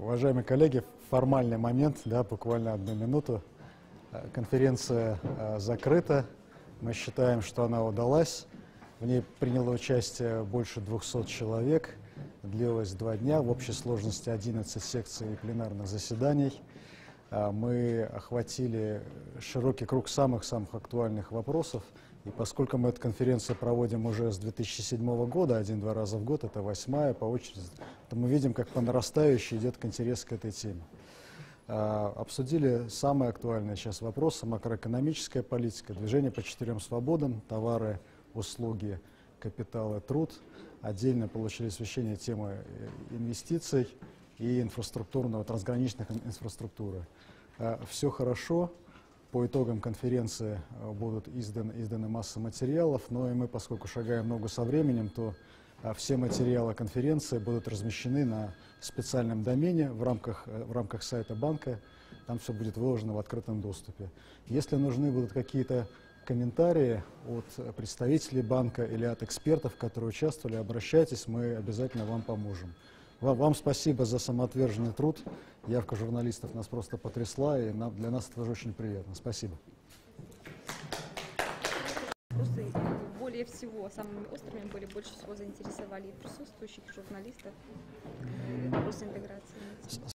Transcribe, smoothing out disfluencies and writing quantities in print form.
Уважаемые коллеги, формальный момент, да, буквально 1 минуту. Конференция закрыта. Мы считаем, что она удалась. В ней приняло участие больше 200 человек. Длилась 2 дня, в общей сложности 11 секций пленарных заседаний. Мы охватили широкий круг самых-самых актуальных вопросов. И поскольку мы эту конференцию проводим уже с 2007 года, 1-2 раза в год, это 8-я по очереди, то мы видим, как по нарастающей идет интерес к этой теме. Обсудили самые актуальные сейчас вопросы: макроэкономическая политика, движение по 4 свободам, товары, услуги, капитал и труд. Отдельно получили освещение темы инвестиций и инфраструктурного, трансграничных инфраструктуры. Все хорошо. По итогам конференции будут изданы масса материалов, но и мы, поскольку шагаем ногу со временем, то все материалы конференции будут размещены на специальном домене в рамках сайта банка. Там все будет выложено в открытом доступе. Если нужны будут какие-то комментарии от представителей банка или от экспертов, которые участвовали, обращайтесь, мы обязательно вам поможем. Вам спасибо за самоотверженный труд. Явка журналистов нас просто потрясла, и для нас это тоже очень приятно. Спасибо. Вопросы более всего, самыми острыми были, больше всего заинтересовали и присутствующих, и журналистов, вопросы интеграции.